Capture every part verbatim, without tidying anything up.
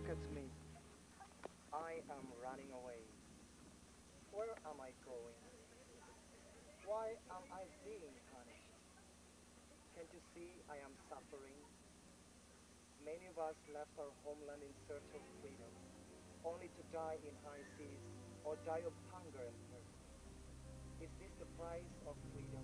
Look at me. I am running away. Where am I going? Why am I being punished? Can't you see I am suffering? Many of us left our homeland in search of freedom, only to die in high seas or die of hunger and thirst. Is this the price of freedom?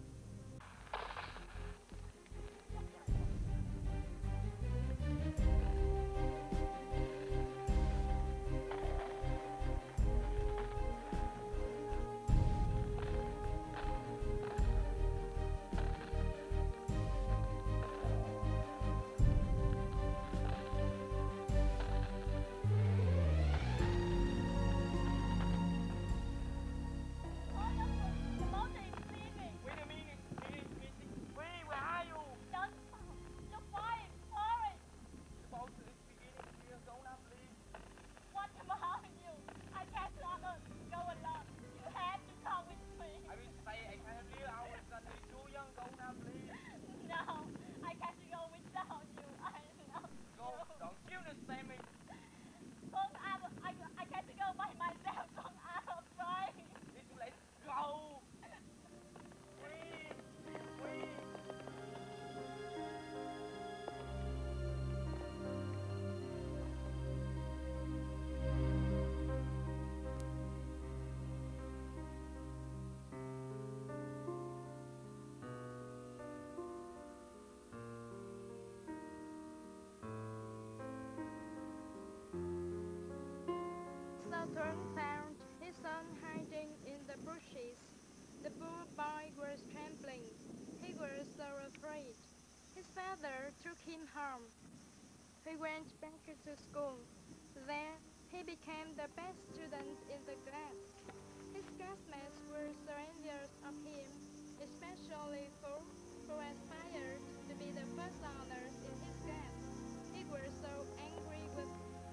Tran found his son hiding in the bushes. The poor boy was trembling. He was so afraid. His father took him home. He went back to school. There, he became the best student in the class. His classmates were so envious of him, especially Fu, who aspired to be the first honors in his class. He was so angry with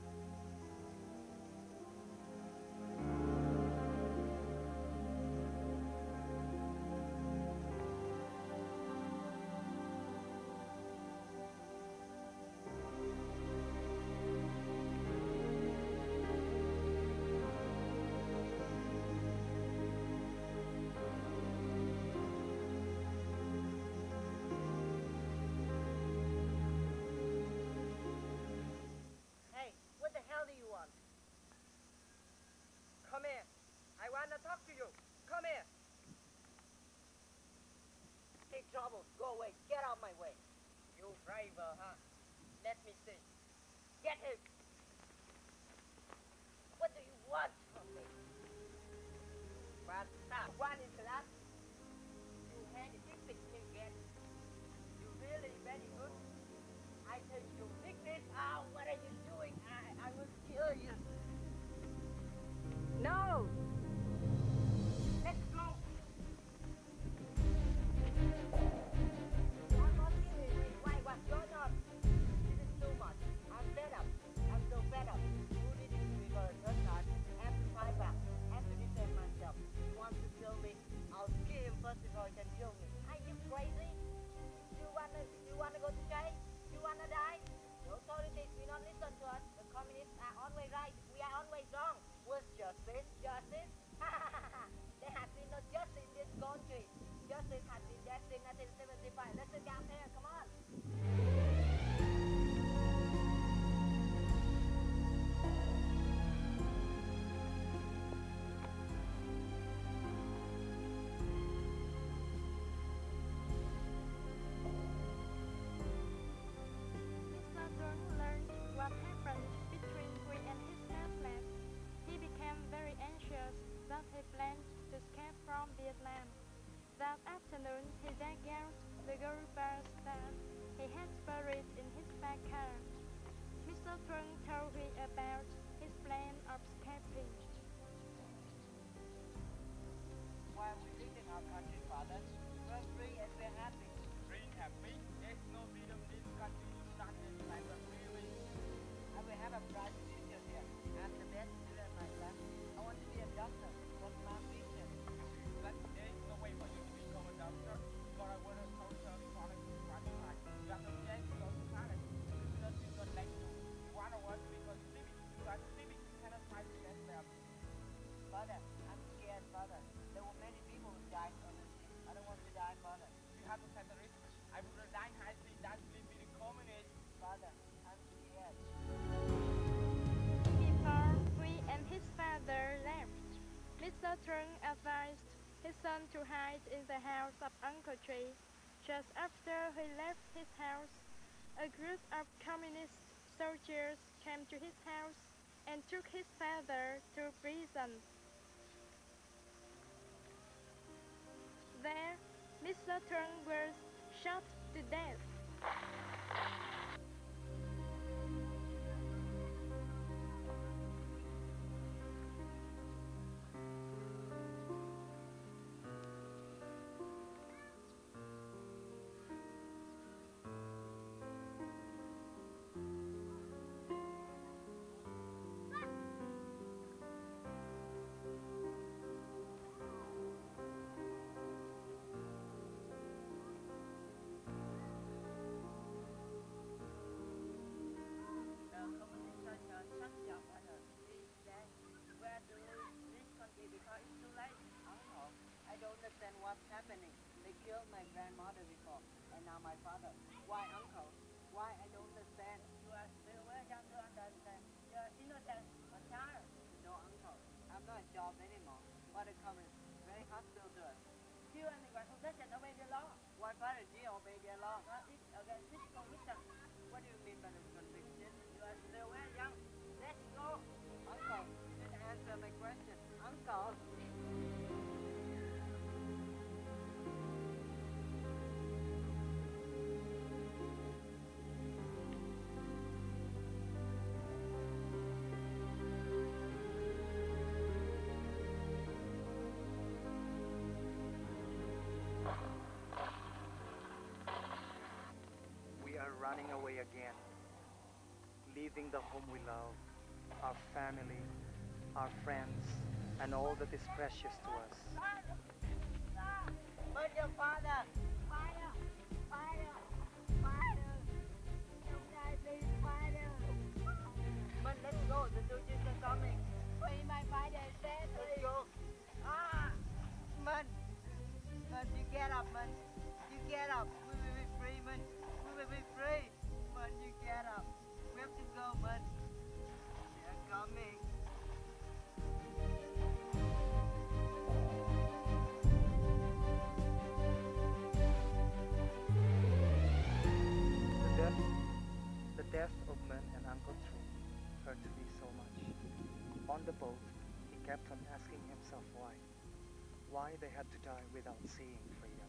Come here. I want to talk to you. Come here. Big trouble. Go away. Get out of my way. You driver, huh? Let me see. Get him. What do you want from me? But Ah, one is that. You had a big thing again. You really very good. I tell you, pick this out. What are you doing? I, I will kill you. No! Let's go! I'm not serious. Why? What's going on? This is too much. I'm fed up. I'm so fed up. Who did it to me for a third time? I have to fight back. I have to defend myself. He wants to kill me. I'll kill him first before he can kill me. Are you crazy? You wanna, you wanna go to jail? You wanna die? The authorities will not listen to us. The communists are always right. We are always wrong. What's justice? Justice? There has been no justice in this country. Justice has been dead since nineteen seventy-five. Let's sit down here. Come on. Mister Tran learned what happened between Huy and his classmates. He became very anxious that he planned to escape from Vietnam. That afternoon, he dug out the gold bars that he had buried in his backyard. Mister Tran told Huy about his plan of escaping. Why are we leaving our country, Father? We're free and we're happy. Free and happy? There's no freedom in this country. Nothing like a free. I will have a bright future here. I'm the best student in my class. I want to be a doctor. What's my vision? But there's no way for you to become a doctor. For I want to social college qualified. You have to change your society. Because you don't like to one of us because living. Tran advised his son to hide in the house of Uncle Tree. Just after he left his house, a group of communist soldiers came to his house and took his father to prison. There, Mister Tran was shot to death. The communist soldier shut your father. Please, Dad. We have to leave this country because it's too late. Uncle, I don't understand what's happening. They killed my grandmother before, and now my father. Why, Uncle? Why? I don't understand. You are still very young to understand. You are innocent, a child. No, Uncle. I'm not a job anymore. But the communists very hostile to us. Kill anyone who doesn't obey the law. Why father G obey their law? Not it's against his conviction. What do you mean by the conviction? You are still very young. Let's go. Uncle, you didn't answer my question. Uncle. We are running away again, leaving the home we love, our family, our friends, and all that is precious to us. But your father. Father. Father. Father. Don't die, please, Father. But let's go. The soldiers are coming. Free my father, save me. Let's go. Ah! Man. Man, you get up, man. You get up. We will be free, man. We will be free. Man, you get up. We have to go, man. They are coming. The death, the death of Man and Uncle Tree hurted me so much. On the boat, he kept on asking himself why. Why they had to die without seeing freedom.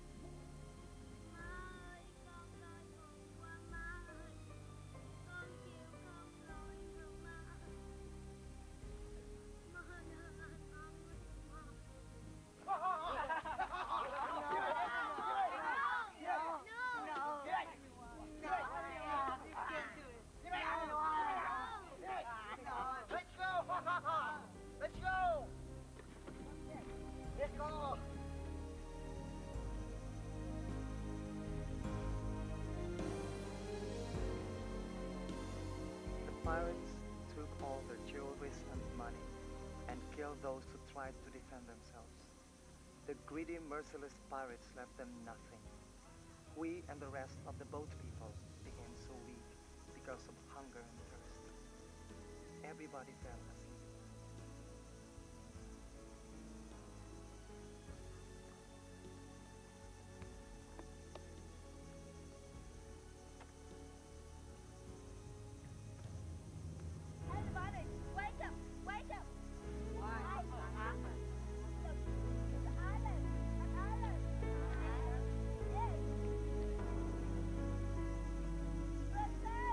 Let's go! Let's go! Let's go! The pirates took all their jewelry and money and killed those who tried to defend themselves. The greedy, merciless pirates left them nothing. We and the rest of the boat people became so weak because of hunger and thirst. Everybody fell asleep. Everybody, wake up! Wake up! Why? What happened? Look, it's an island! An island! Yes! Let's go!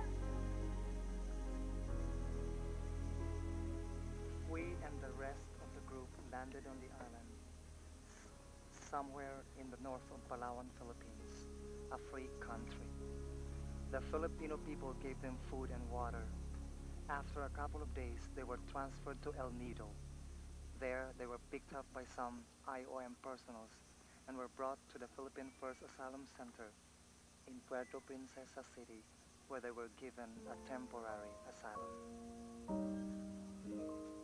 We and the rest of the group landed on the island, s- somewhere in the north of Palawan, Philippines, a free country. The Filipino people gave them food and water. After a couple of days, they were transferred to El Nido. There, they were picked up by some I O M personals and were brought to the Philippine First Asylum Center in Puerto Princesa City, where they were given a temporary asylum.